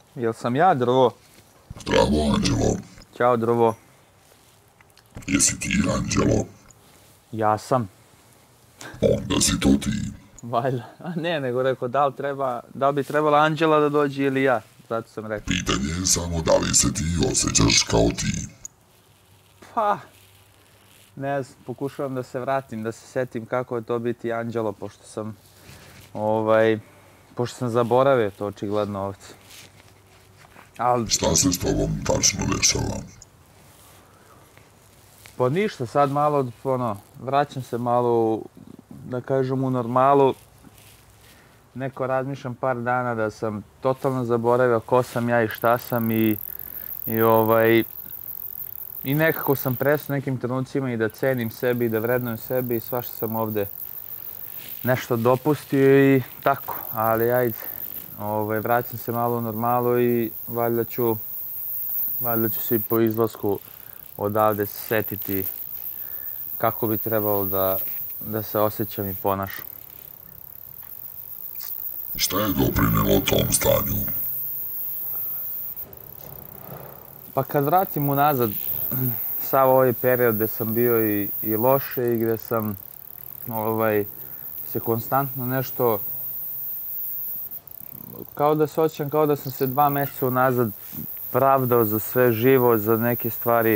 Jel sam ja Drvo? Zdravo, Anđelo. Ćao Drvo. Jesi ti Anđelo? Ja sam. Onda si to ti. Valjda. A ne, nego rekao da li bi trebala Anđela da dođe ili ja. Zato sam rekao. Pitanje je samo da li se ti osjećaš kao ti. Pa, ne znam, pokušavam da se vratim, da se setim kako je to biti Anđelo, pošto sam zaboravio to očigledno ovdje. Ali, Šta se s tobom tačno dešava? pa ništa, sad malo, vraćam se malo, da kažem, u normalu. Neko razmišljam par dana da sam totalno zaboravio ko sam ja i šta sam i nekako sam prestao nekim trenucima i da cenim sebi i da vrednujem sebi i svašta sam ovdje nešto dopustio i tako, ali ajde, vraćam se malo u normalu i valjda ću se i po izlasku odavde setiti kako bi trebalo da se osjećam i ponašam. Šta je doprinelo tom stanju? Pa kad vratim unazad sav ovaj period gdje sam bio i loše i gdje sam se konstantno nešto, kao da se osjećam kao da sam se 2 mjeseca unazad pravdao za sve živo, za neke stvari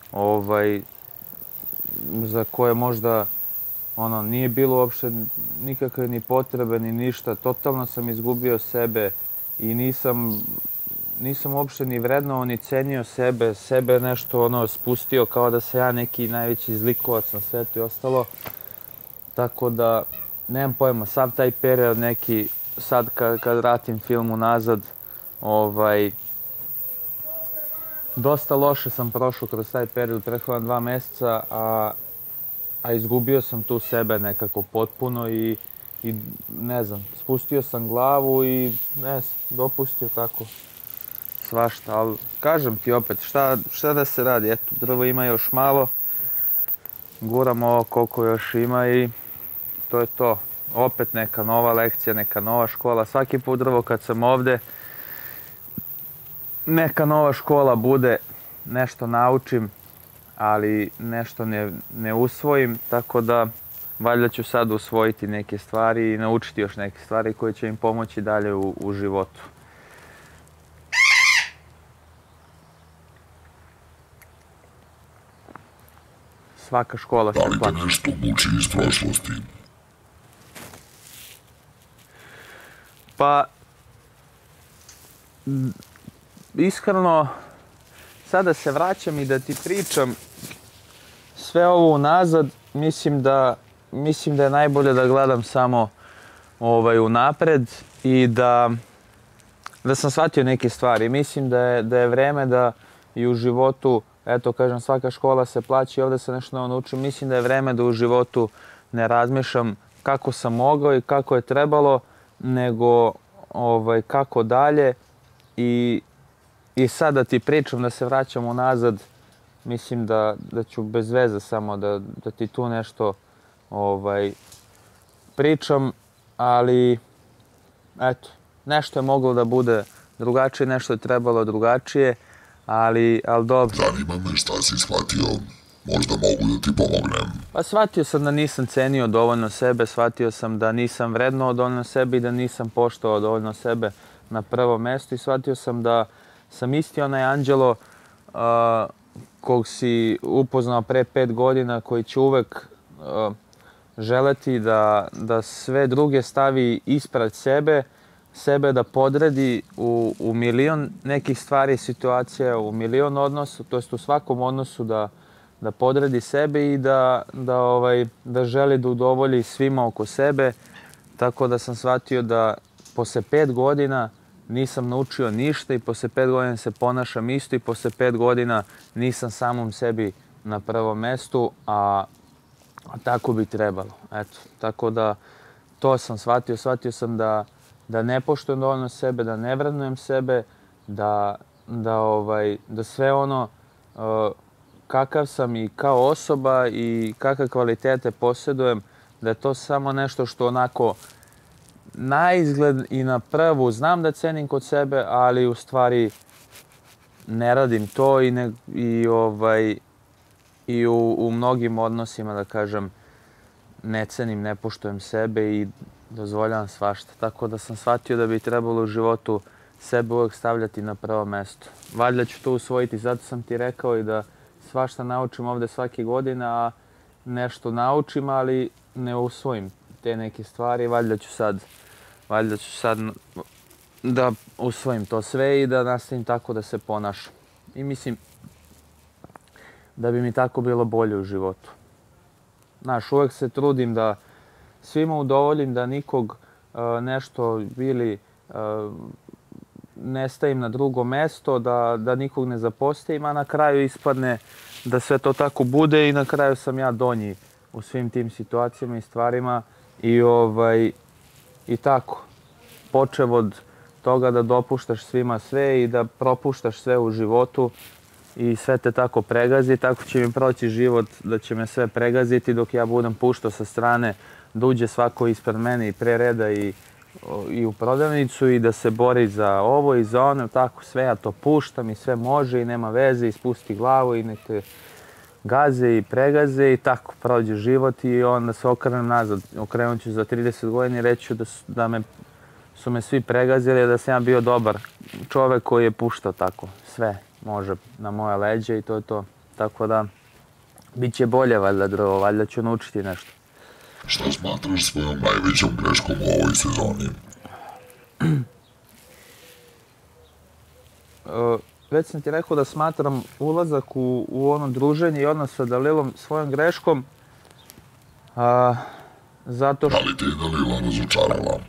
za koje možda nije bilo uopšte nikakve ni potrebe ni ništa. Totalno sam izgubio sebe i nisam uopšte ni vrednovao ni cenio sebe nešto spustio kao da sam ja neki najveći zlikovac na svetu i ostalo. Tako da, nemam pojma, sav taj period neki, sad kad vratim film unazad, dosta loše sam prošao kroz taj period, prethodna 2 mjeseca, a izgubio sam tu sebe nekako potpuno i ne znam, spustio sam glavu i ne znam, dopustio tako svašta, ali kažem ti opet, šta da se radi, eto, Drvo ima još malo, guram ovo koliko još ima i to je to. Opet neka nova lekcija, neka nova škola, svaki put Drvo kad sam ovdje, neka nova škola bude, nešto naučim, ali nešto ne usvojim, tako da valjda ću sad usvojiti neke stvari i naučiti još neke stvari koje će im pomoći dalje u životu. Svaka škola se Da plaća. li te nešto muči iz prošlosti? Pa, iskreno, sada se vraćam i da ti pričam sve ovo unazad, mislim da je najbolje da gledam samo unapred i da sam shvatio neke stvari. Mislim da je vreme da i u životu, eto kažem, svaka škola se plaća i ovdje se nešto novo naučim. Mislim da je vreme da u životu ne razmišljam kako sam mogao i kako je trebalo, nego kako dalje. I sad da ti pričam, da se vraćam unazad, mislim da ću bez veze samo da ti tu nešto pričam, ali eto, nešto je moglo da bude drugačije, nešto je trebalo drugačije, ali dobro. Zanima me šta si shvatio. Možda mogu da ti pomognem. Pa shvatio sam da nisam cenio dovoljno sebe, shvatio sam da nisam vrednovao dovoljno sebe i da nisam poštovao dovoljno sebe na prvo mesto i shvatio sam da sam isti onaj Anđelo kog si upoznao pre 5 godina, koji će uvek želeti da sve druge stavi ispred sebe da podredi u milion nekih stvari i situacija, u milion odnosa, to jest u svakom odnosu da podredi sebe i da želi da udovolji svima oko sebe. Tako da sam shvatio da posle 5 godina nisam naučio ništa i posle 5 godina se ponašam isto i posle 5 godina nisam samom sebi na prvom mestu, a tako bi trebalo. Eto, tako da to sam shvatio. Shvatio sam da ne poštujem dovoljno sebe, da ne vrednujem sebe, da sve ono kakav sam i kao osoba i kakve kvalitete posjedujem, da je to samo nešto što onako na izgled i na prvu znam da cenim kod sebe, ali u stvari ne radim to i u mnogim odnosima, da kažem, ne cenim, ne poštujem sebe i dozvoljavam svašta. Tako da sam shvatio da bi trebalo u životu sebe uvijek stavljati na prvo mesto. Valjda ću to usvojiti, zato sam ti rekao i da svašta naučim ovdje svake godine, a nešto naučim, ali ne usvojim te neke stvari. Valjda ću sad da usvojim to sve i da nastavim tako da se ponašam. I mislim da bi mi tako bilo bolje u životu. Znaš, uvijek se trudim da svima udovoljim, da nikog nešto ili ne stavim na drugo mesto, da nikog ne zapostavim, a na kraju ispadne da sve to tako bude i na kraju sam ja donji u svim tim situacijama i stvarima i tako. Počev od toga da dopuštaš svima sve i da propuštaš sve u životu i sve te tako pregazi, tako će mi proći život da će me sve pregaziti dok ja budem puštao sa strane da uđe svako ispred mene i pre reda i u prodavnicu i da se bori za ovo i za ono, tako sve ja to puštam i sve može i nema veze i spusti glavu i nek te gaze i pregaze i tako prođe život i onda se okrenem nazad. Okrenut ću za 30 godina i reći da su me svi pregazili, da sam ja bio dobar čovek koji je puštao tako sve može na moje leđe i to je to. Tako da, bit će bolje valjda drugo, valjda ću naučiti nešto. Šta smatraš svojom najvećom greškom u ovoj sezoni? Već sam ti rekao da smatram ulazak u ono druženje i odnos sa Dalilom svojom greškom. Zato što... Da li te je Dalila razočarala?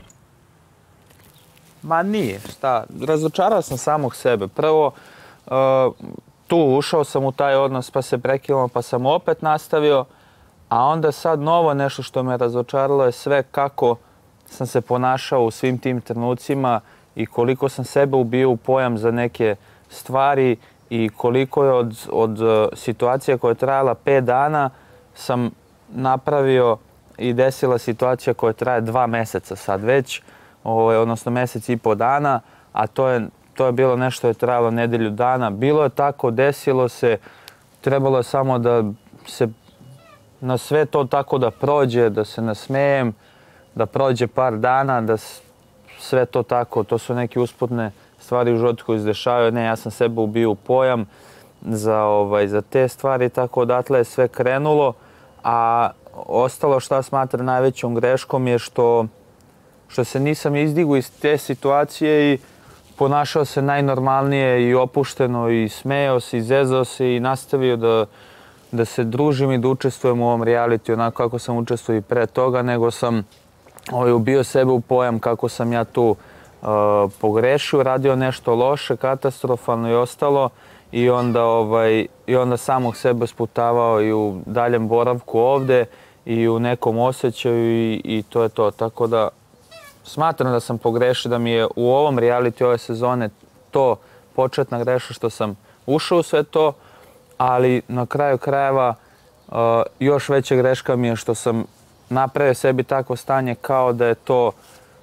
Ma nije, šta, razočarao sam samog sebe. Prvo, tu ušao sam u taj odnos pa se prekinuo pa sam opet nastavio, a onda sad novo nešto što me razočaralo je sve kako sam se ponašao u svim tim trenucima i koliko sam sebe ubio u pojam za neke stvari i koliko je od situacije koja je trajala 5 dana sam napravio i desila situacija koja traje 2 meseca sad već, odnosno mjesec i pol dana, a to je bilo nešto je trajalo nedelju dana. Bilo je tako, desilo se, trebalo je samo da se na sve to tako da prođe, da se nasmejem, da prođe par dana, da sve to tako, to su neke usputne stvari u životu koje izdešavaju. Ne, ja sam sebe ubio u pojam za te stvari, tako odatle je sve krenulo, a ostalo šta smatram najvećom greškom je što se nisam izdigao iz te situacije i ponašao se najnormalnije i opušteno i smejao se i zezao se i nastavio da se družim i da učestvujem u ovom realitiju onako kako sam učestvovao i pre toga, nego sam ubio sebe u pojam kako sam ja tu pogrešio, radio nešto loše, katastrofalno i ostalo i onda samog sebe sputavao i u daljem boravku ovde i u nekom osjećaju i to je to. Tako da smatram da sam pogrešio, da mi je u ovom realitiju ove sezone to početna greša što sam ušao u sve to, ali na kraju krajeva još veća greška mi je što sam napravio sebi takvo stanje kao da je to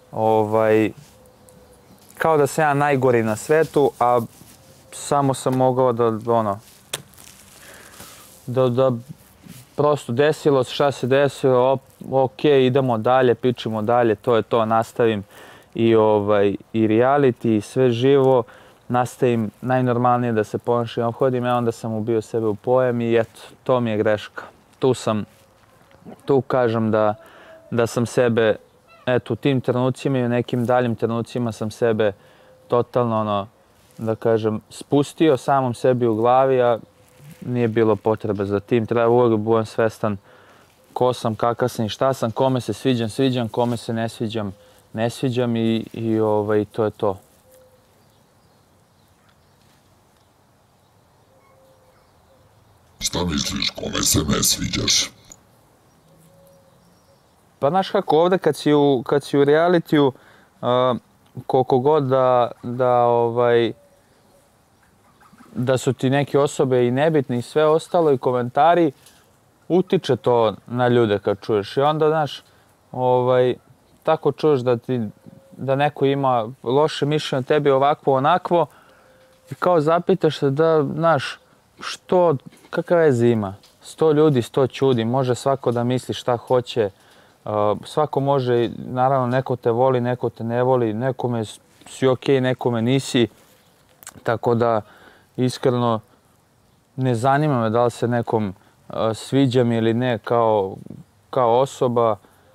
kao da sam ja najgori na svetu, a samo sam mogao da prosto desilo se šta se desilo, ok, idemo dalje, pričamo dalje, to je to, nastavim i reality i sve živo, nastavim najnormalnije da se ponašam i ophodim, a onda sam ubio sebe u pojam i eto, to mi je greška. Tu kažem da sam sebe, eto, u tim trenucima i u nekim daljim trenucima sam sebe totalno, da kažem, spustio samom sebi u glavi, a nije bilo potrebe za tim. Treba uvijek budem svestan ko sam, kakav sam i šta sam, kome se sviđam, kome se ne sviđam i to je to. Šta misliš, kome se ne sviđaš? Pa znaš kako, ovdje kad si u realitiju, koliko god da su ti neke osobe i nebitne i sve ostalo i komentari, utiče to na ljude kad čuješ. I onda, znaš, tako čuješ da neko ima loše mišljenje o tebi, ovakvo, onakvo, i kao zapitaš se da, znaš, kakve veze ima? 100 ljudi, 100 čudi, može svako da misli šta hoće, svako može, naravno, neko te voli, neko te ne voli, nekome si okej, nekome nisi, tako da, iskreno, ne zanima me da li se nekom sviđam ili ne kao osoba,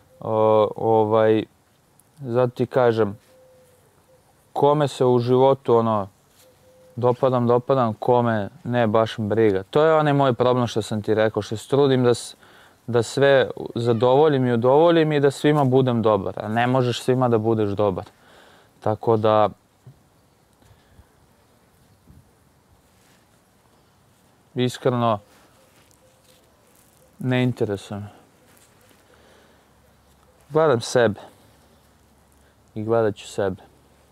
zato ti kažem, kome se u životu dopadam, kome ne, baš me briga. To je onaj moj problem što sam ti rekao, što se trudim da sve zadovoljim i udovoljim i da svima budem dobar, a ne možeš svima da budeš dobar. Tako da, iskreno, ne interesuje me. Gledam sebe i gledat ću sebe.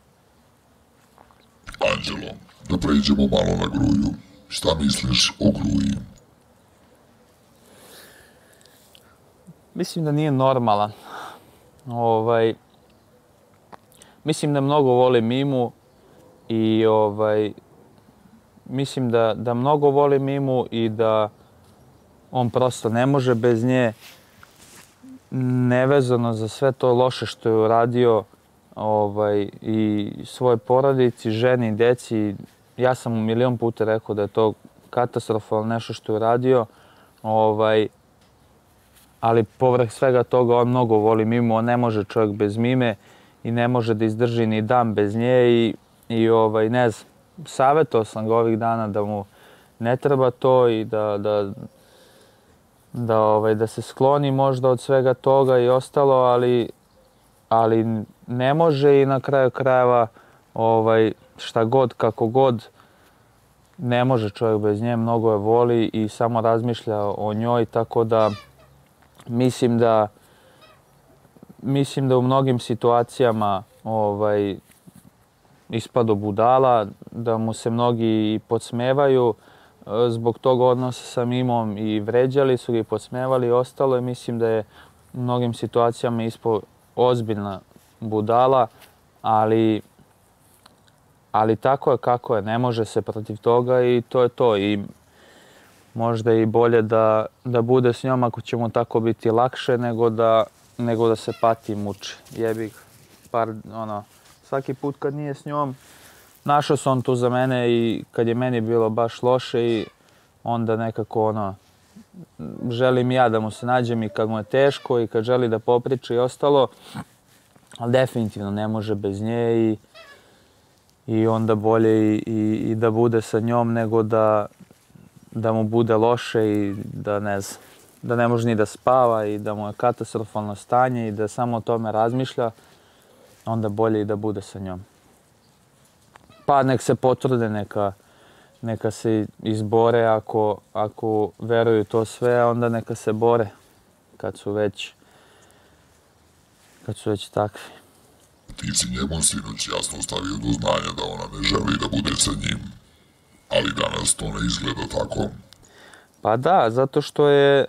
Anđelo, da pređemo malo na Gruju. Šta misliš o Gruji? Mislim da nije normalan. Mislim da mnogo voli Mimu i mislim da mnogo voli Mimu i da on prosto ne može bez nje, nevezano za sve to loše što je uradio i svojoj porodici, ženi, deci. Ja sam mu milion puta rekao da je to katastrofalno nešto što je uradio, ali povrh svega toga on mnogo voli Mimu, on ne može čovjek bez Mime i ne može da izdrži ni dan bez nje i ne znam, savjetao sam ga ovih dana da mu ne treba to i da se skloni možda od svega toga i ostalo, ali ne može i na kraju krajeva šta god, kako god, ne može čovjek bez nje, mnogo je voli i samo razmišlja o njoj, tako da mislim da u mnogim situacijama ispado budala, da mu se mnogi podsmevaju zbog tog odnosa sa Mimom i vređali su ga i podsmevali i ostalo, i mislim da je u mnogim situacijama ispao ozbiljna budala, ali tako je kako je, ne može se protiv toga i to je to. I možda i bolje da bude s njom ako će mu tako biti lakše nego da se pati i muči. Jebi svaki put kad nije s njom, našao se on tu za mene i kad je meni bilo baš loše i onda nekako želim ja da mu se nađem i kad mu je teško i kad želi da popriča i ostalo, ali definitivno ne može bez nje i onda bolje i da bude sa njom nego da mu bude loše i da ne može ni da spava i da mu je katastrofalno stanje i da samo o tome razmišlja, onda bolje i da bude sa njom. Pa nek se potrude, neka se izbore ako veruju to sve, onda neka se bore kad su već takvi. Ti si njemu sinoć jasno stavio do znanja da ona ne želi da bude sa njim, ali danas to ne izgleda tako. Pa da, zato što je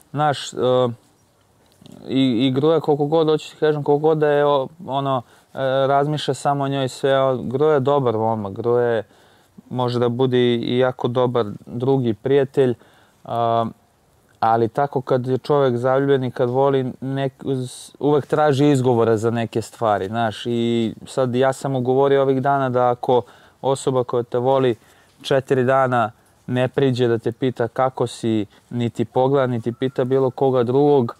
i Gruja koliko god, hoću ti kažem, koliko god da je razmišlja samo o njoj sve, Gruja je dobar momak, Gruja može da bude i jako dobar drugi prijatelj, ali tako kad je čovjek zaljubljen i kad voli, uvek traži izgovore za neke stvari, znaš. I sad ja sam mu govorio ovih dana da ako osoba koja te voli 4 dana ne priđe da te pita kako si, niti pogleda, niti pita bilo koga drugog,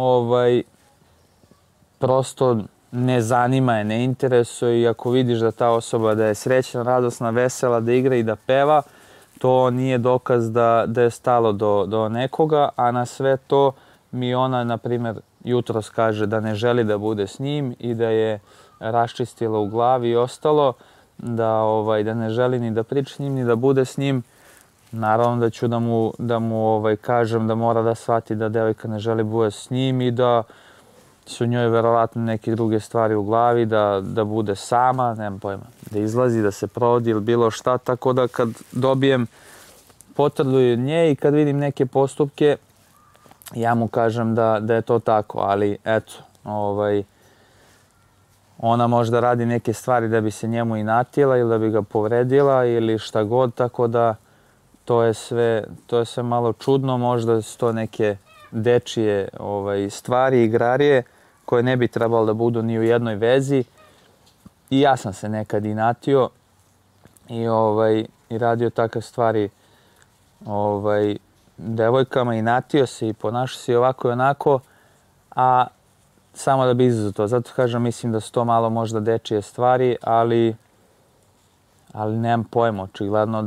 prosto ne zanima je, ne interesuje, i ako vidiš da ta osoba da je srećna, radosna, vesela, da igra i da peva, to nije dokaz da je stalo do nekoga, a na sve to mi ona, na primjer, jutros kaže da ne želi da bude s njim i da je raščistila u glavi i ostalo, da ne želi ni da priča s njim, ni da bude s njim. Naravno da ću da mu kažem da mora da shvati da devojka ne želi bude s njim i da su njoj verovatno neke druge stvari u glavi, da bude sama, nemam pojma, da izlazi, da se provodi ili bilo šta, tako da kad dobijem potvrdu od nje i kad vidim neke postupke, ja mu kažem da je to tako, ali eto, ona možda radi neke stvari da bi se njemu inatila ili da bi ga povredila ili šta god, tako da to je sve malo čudno, možda su to neke dečije stvari, igrarije koje ne bi trebalo da budu ni u jednoj vezi. I ja sam se nekad inatio i radio takve stvari devojkama, inatio se i ponašao se i ovako i onako, a samo da bi izazvao to. Zato kažem, mislim da su to malo možda dečije stvari, ali nemam pojma, očigledno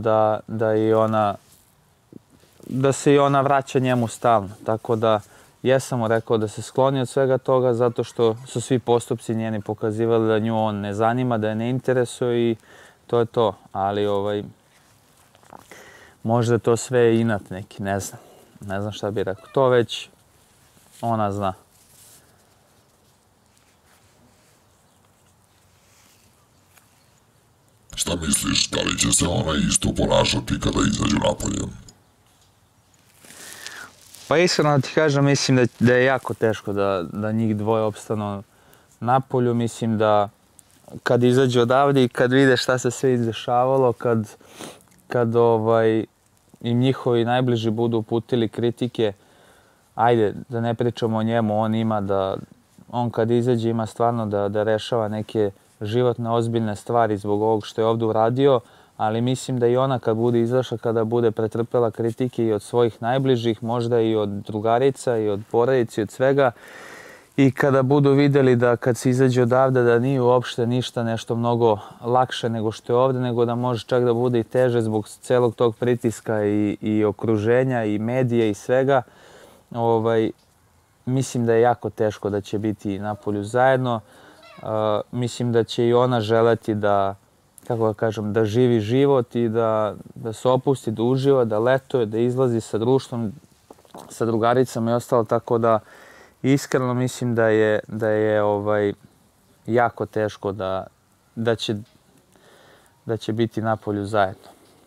da se i ona vraća njemu stalno. Tako da jesam mu rekao da se skloni od svega toga zato što su svi postupci njeni pokazivali da nju on ne zanima, da je ne interesuje i to je to. Ali možda to sve je inat neki, ne znam. Ne znam šta bih rekao. To već ona zna. Šta misliš, da li će se ona isto ponašati kada izađu napolje? Pa iskreno da ti kažem, mislim da je jako teško da njih dvoje opstanu napolju. Mislim da kad izađu odavde i kad vide šta se sve izdešavalo, kad im njihovi najbliži budu uputili kritike, ajde, da ne pričamo o njemu, on kad izađe ima stvarno da rešava neke životne ozbiljne stvari zbog ovog što je ovdje uradio, ali mislim da i ona kad bude izašla, kada bude pretrpela kritike i od svojih najbližih, možda i od drugarica i od porodice i od svega, i kada budu vidjeli da kad se izađe odavde da nije uopšte ništa nešto mnogo lakše nego što je ovdje, nego da može čak da bude i teže zbog celog tog pritiska i okruženja i medije i svega, mislim da je jako teško da će biti napolju zajedno. Mislim da će i ona želeti da, kako da kažem, da živi život i da se opusti, da uživa, da letuje, da izlazi sa društvom, sa drugaricama i ostalo, tako da iskreno mislim da je jako teško da će biti napolju zajedno.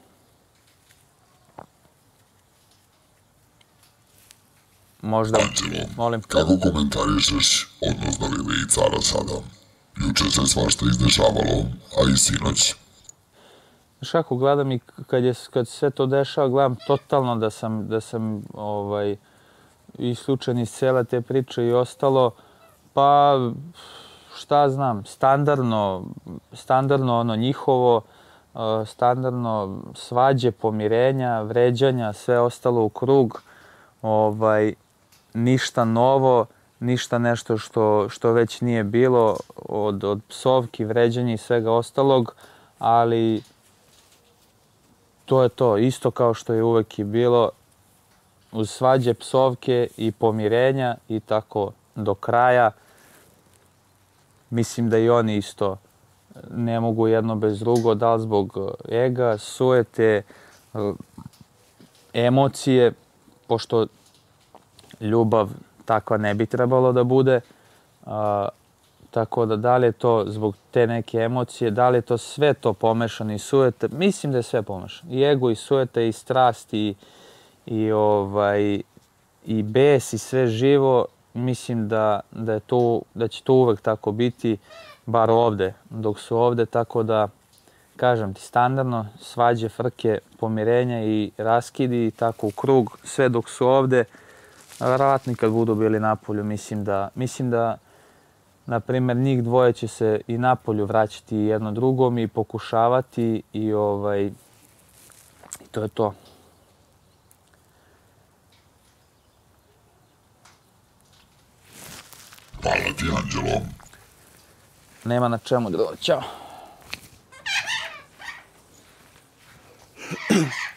Možda, molim. Kako komentarišeš odnos Dalile i Cara sada? Juče se svašta izdešavalo, a i sinoć. Znaš kako, gledam i kad sve to dešava, gledam totalno da sam isključen iz cele te priče i ostalo, pa šta znam, standardno ono njihovo, standardno svađe, pomirenja, vređanja, sve ostalo u krug, ništa novo, ništa nešto što već nije bilo od psovki, vređanja i svega ostalog, ali to je to, isto kao što je uvek i bilo, uz svađe, psovke i pomirenja i tako do kraja. Mislim da i oni isto ne mogu jedno bez drugo, da li zbog ega, sujete, emocije, pošto ljubav takva ne bi trebalo da bude. Tako da li je to zbog te neke emocije, da li je to sve to pomešano i sujete, mislim da je sve pomešano. I ego, i sujeta, i strast, i bes, i sve živo. Mislim da će to uvek tako biti, bar ovde, dok su ovde, tako da, kažem ti, standardno, svađe, frke, pomirenja i raskidi i tako u krug, sve dok su ovde, verovatno kad budu bili napolju, mislim da, na primjer, njih dvoje će se i napolju vraćati jedno drugom i pokušavati i to je to. Hvala ti, Anđelo. Nema na čemu, ćao.